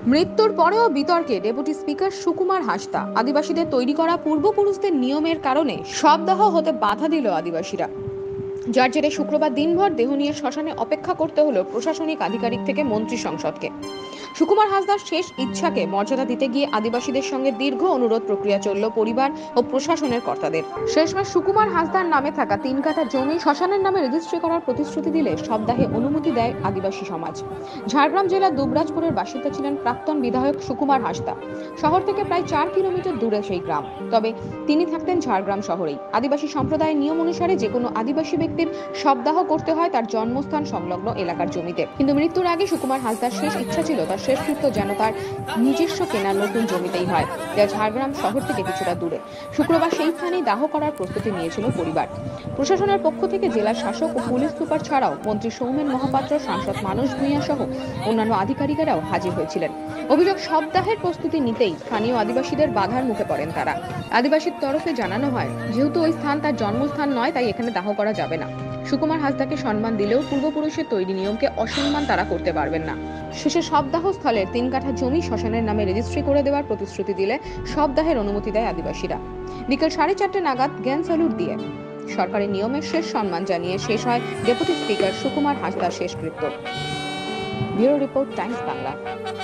মৃত্যুর পরেও বিতর্কে ডেপুটি স্পিকার সুকুমার হাসদা। আদিবাসীদের তৈরি করা পূর্বপুরুষদের নিয়মের কারণে শবদাহ হতে বাধা দিল আদিবাসীরা, যার জেরে শুক্রবার দিনভর দেহ নিয়ে শ্মশানে অপেক্ষা করতে হলো প্রশাসনিক আধিকারিক থেকে মন্ত্রী সংসদকে। সুকুমার হাসদার শেষ ইচ্ছাকে মর্যাদা দিতে গিয়ে আদিবাসীদের সঙ্গে দীর্ঘ অনুরোধ প্রক্রিয়া চলল পরিবার ও প্রশাসনের কর্তাদের। শেষমেশ সুকুমার হাসদার নামে থাকা 3 কাঠা জমি শ্মশানের নামে রেজিস্ট্রি করার প্রতিশ্রুতি দিলে শবদাহে অনুমতি দেয় আদিবাসী সমাজ। ঝাড়গ্রাম জেলার দুবরাজপুরের বাসিন্দা ছিলেন প্রাক্তন বিধায়ক সুকুমার হাসদা। শহর থেকে প্রায় 4 কিলোমিটার দূরে সেই গ্রাম, তবে তিনি থাকতেন ঝাড়গ্রাম শহরেই। আদিবাসী সম্প্রদায়ের নিয়ম অনুসারে যে কোনো আদিবাসী ব্যক্তির শবদাহ করতে হয় তার জন্মস্থান সংলগ্ন এলাকার জমিতে। কিন্তু মৃত্যুর আগে সুকুমার হাসদার শেষ ইচ্ছা ছিল তার শেষকৃত্য যেন তার নিজস্ব কেনা নতুন জমিতেই হয়, যা ঝাড়গ্রাম শহর থেকে কিছুটা দূরে। শুক্রবার সেইখানেই দাহ করার প্রস্তুতি নিয়েছিল পরিবার। প্রশাসনের পক্ষ থেকে জেলা শাসক ও পুলিশ সুপার ছাড়াও মন্ত্রী সৌমেন মহাপাত্র, সাংসদ মানস ভূঁইয়া সহ অন্যান্য আধিকারিকেরাও হাজির হয়েছিলেন। অভিযোগ, শবদাহের প্রস্তুতি নিতেই স্থানীয় আদিবাসীদের বাধার মুখে পড়েন তারা। আদিবাসীর তরফে জানানো হয়, যেহেতু ওই স্থান তার জন্মস্থান নয়, তাই এখানে দাহ করা যাবে না। সুকুমার হাসদাকে সম্মান দিলেও পূর্বপুরুষের তৈরি নিয়মকে অসম্মান তারা করতে পারবেন না। শেষে শবদাহ স্থলের 3 কাঠা জমি শ্মশানের নামে রেজিস্ট্রি করে দেওয়ার প্রতিশ্রুতি দিলে শবদাহের অনুমতি দেয় আদিবাসীরা। বিকেল 4:30 নাগাদ জ্ঞান স্যালুট দিয়ে সরকারি নিয়মের শেষ সম্মান জানিয়ে শেষ হয় ডেপুটি স্পিকার সুকুমার হাসদার শেষকৃত্য। Bureau report, Times Bangla.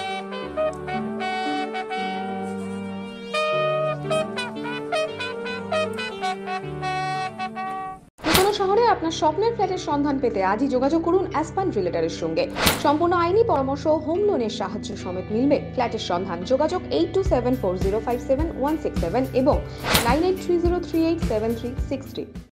শহরে আপনার স্বপ্নের ফ্ল্যাটের সন্ধান পেতে আজই যোগাযোগ করুন অ্যাসপান রিয়েলটরের সঙ্গে। সম্পূর্ণ আইনি পরামর্শ, হোম লোনের সাহায্য সমেত মিলবে ফ্ল্যাটের সন্ধান। যোগাযোগ 8274057167 এবং 9830387363।